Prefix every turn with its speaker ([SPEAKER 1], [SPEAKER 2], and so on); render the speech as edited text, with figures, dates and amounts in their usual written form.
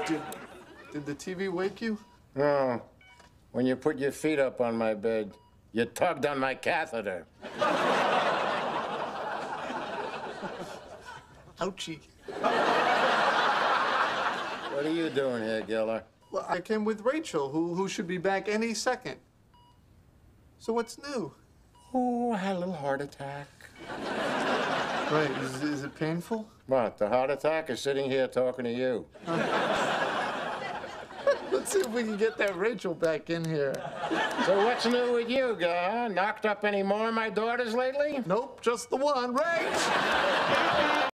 [SPEAKER 1] Did the TV wake you?
[SPEAKER 2] No. When you put your feet up on my bed, you tugged on my catheter.
[SPEAKER 1] Ouchie.
[SPEAKER 2] What are you doing here, Giller?
[SPEAKER 1] Well, I came with Rachel, who should be back any second. So what's new?
[SPEAKER 2] Oh, I had a little heart attack.
[SPEAKER 1] Right, is it painful?
[SPEAKER 2] What, the heart attack is sitting here talking to you?
[SPEAKER 1] Let's see if we can get that Rachel back in here.
[SPEAKER 2] So what's new with you, guy? Knocked up any more of my daughters lately?
[SPEAKER 1] Nope, just the one. Rach!